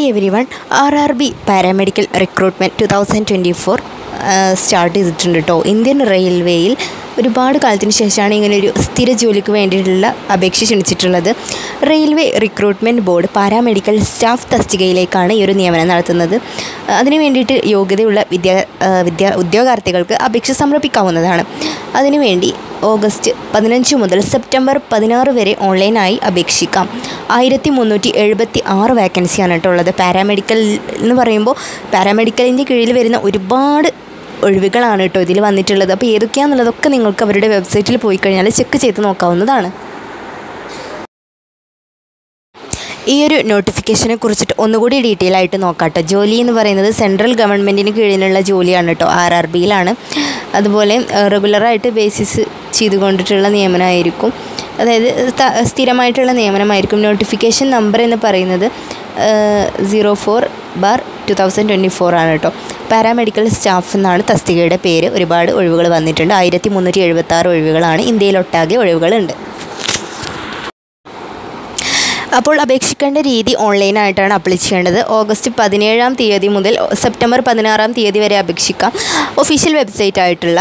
Everyone. RRB paramedical recruitment 2024 start ചെയ്തിട്ടുണ്ട് കേട്ടോ. Indian റെയിൽവേയിൽ ഒരുപാട് കാലത്തിന് ശേഷമാണ് ഇങ്ങനെയൊരു സ്ഥിര ജോലിക്ക് വേണ്ടിയിട്ടുള്ള അപേക്ഷ ക്ഷണിച്ചിട്ടുള്ളത്. Railway recruitment board paramedical staff തസ്തികയിലേക്കാണ് ഈ ഒരു നിയമനം നടത്തുന്നത്. അതിനു വേണ്ടിയിട്ട് യോഗ്യതയുള്ള ഉദ്യോഗാർത്ഥികൾക്ക് അപേക്ഷ സമർപ്പിക്കാവുന്നതാണ്. അതിനുവേണ്ടി ഓഗസ്റ്റ് 15 മുതൽ സെപ്റ്റംബർ 16 വരെ ഓൺലൈനായി അപേക്ഷിക്കാം. 1376 വേക്കൻസിയാണ് കേട്ടോ ഉള്ളത്. പാരാമെഡിക്കൽ എന്ന് പറയുമ്പോൾ പാരാമെഡിക്കലിൻ്റെ കീഴിൽ വരുന്ന ഒരുപാട് ഒഴിവുകളാണ് കേട്ടോ ഇതിൽ വന്നിട്ടുള്ളത്. അപ്പോൾ ഏതൊക്കെയാണെന്നുള്ളതൊക്കെ നിങ്ങൾക്ക് അവരുടെ വെബ്സൈറ്റിൽ പോയി കഴിഞ്ഞാൽ ചെക്ക് ചെയ്ത് നോക്കാവുന്നതാണ്. ഈ ഒരു നോട്ടിഫിക്കേഷനെ കുറിച്ചിട്ട് ഒന്നുകൂടി ഡീറ്റെയിൽ ആയിട്ട് നോക്കാം കേട്ടോ. ജോലി എന്ന് പറയുന്നത് സെൻട്രൽ ഗവൺമെൻറ്റിന് കീഴിലുള്ള ജോലിയാണ് കേട്ടോ. RRBയിലാണ്. അതുപോലെ റെഗുലറായിട്ട് ബേസിസ് ചെയ്തുകൊണ്ടിട്ടുള്ള നിയമനമായിരിക്കും. അതായത് സ്ഥിരമായിട്ടുള്ള നിയമനമായിരിക്കും. നോട്ടിഫിക്കേഷൻ നമ്പർ എന്ന് പറയുന്നത് 04/2024 ആണ് കേട്ടോ. പാരാമെഡിക്കൽ സ്റ്റാഫ് എന്നാണ് തസ്തികയുടെ പേര്. ഒരുപാട് ഒഴിവുകൾ വന്നിട്ടുണ്ട്. 1376 ഒഴിവുകളാണ്. ഇന്ത്യയിലൊട്ടാകെ ഒഴിവുകളുണ്ട്. അപ്പോൾ അപേക്ഷിക്കേണ്ട രീതി ഓൺലൈനായിട്ടാണ് അപ്ലൈ ചെയ്യേണ്ടത്. ഓഗസ്റ്റ് 17 തീയതി മുതൽ സെപ്റ്റംബർ 16 തീയതി വരെ അപേക്ഷിക്കാം. ഒഫീഷ്യൽ വെബ്സൈറ്റ് ആയിട്ടുള്ള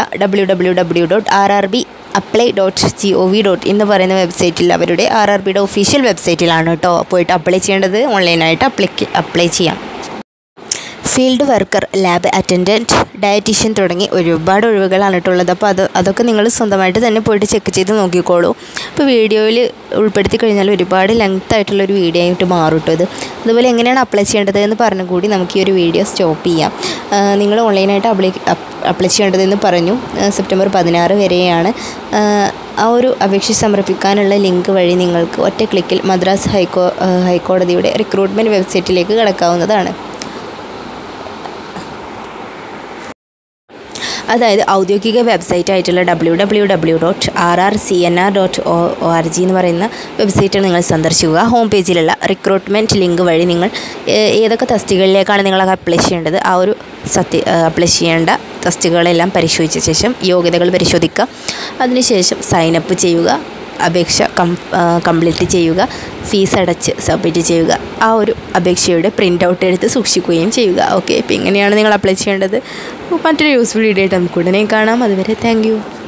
www.rrbapply.gov. എന്ന് പറയുന്ന വെബ്സൈറ്റിൽ അവരുടെ RRBയുടെ ഒഫീഷ്യൽ വെബ്സൈറ്റിലാണ് കേട്ടോ പോയിട്ട് അപ്ലൈ ചെയ്യേണ്ടത്. ഓൺലൈനായിട്ട് അപ്ലൈ ചെയ്യാം. Field worker, lab attendant, dietician തുടങ്ങി ഒരുപാട് ഒഴിവുകളാണ് കേട്ടുള്ളത്. അപ്പോൾ അതൊക്കെ നിങ്ങൾ സ്വന്തമായിട്ട് തന്നെ പോയിട്ട് ചെക്ക് ചെയ്ത് നോക്കിക്കോളൂ. ഇപ്പോൾ വീഡിയോയിൽ ഉൾപ്പെടുത്തി കഴിഞ്ഞാൽ ഒരുപാട് ലെങ്ത് ആയിട്ടുള്ളൊരു വീഡിയോ ആയിട്ട് മാറും കേട്ടോ ഇത്. അതുപോലെ എങ്ങനെയാണ് അപ്ലൈ ചെയ്യേണ്ടത് എന്ന് പറഞ്ഞു കൂടി നമുക്ക് ഈ ഒരു വീഡിയോ സ്റ്റോപ്പ് ചെയ്യാം. നിങ്ങൾ ഓൺലൈനായിട്ട് അപ്ലൈ ചെയ്യേണ്ടതെന്ന് പറഞ്ഞു. സെപ്റ്റംബർ 16 വരെയാണ്. ആ ഒരു അപേക്ഷ സമർപ്പിക്കാനുള്ള ലിങ്ക് വഴി നിങ്ങൾക്ക് ഒറ്റ ക്ലിക്കിൽ മദ്രാസ് ഹൈക്കോടതിയുടെ റിക്രൂട്ട്മെൻറ്റ് വെബ്സൈറ്റിലേക്ക് കടക്കാവുന്നതാണ്. അതായത് ഔദ്യോഗിക വെബ്സൈറ്റ് ആയിട്ടുള്ള www.rrcnr.org എന്ന് പറയുന്ന വെബ്സൈറ്റ് നിങ്ങൾ സന്ദർശിക്കുക. ഹോം പേജിലുള്ള റിക്രൂട്ട്മെൻറ്റ് ലിങ്ക് വഴി നിങ്ങൾ ഏതൊക്കെ തസ്തികകളിലേക്കാണ് നിങ്ങൾ അപ്ലൈ ചെയ്യേണ്ടത് ആ ഒരു അപ്ലൈ ചെയ്യേണ്ട തസ്തികകളെല്ലാം പരിശോധിച്ച ശേഷം യോഗ്യതകൾ പരിശോധിക്കുക. അതിനുശേഷം സൈനപ്പ് ചെയ്യുക, അപേക്ഷ കംപ്ലീറ്റ് ചെയ്യുക, ഫീസ് അടച്ച് സബ്മിറ്റ് ചെയ്യുക. ആ ഒരു അപേക്ഷയുടെ പ്രിൻ്റ് ഔട്ട് എടുത്ത് സൂക്ഷിക്കുകയും ചെയ്യുക. ഓക്കെ, ഇപ്പോൾ ഇങ്ങനെയാണ് നിങ്ങൾ അപ്ലൈ ചെയ്യേണ്ടത്. മറ്റൊരു യൂസ്ഫുൾ വീഡിയോ ആയിട്ട് നമുക്ക് ഉടനെ കാണാം. അതുവരെ താങ്ക് യു.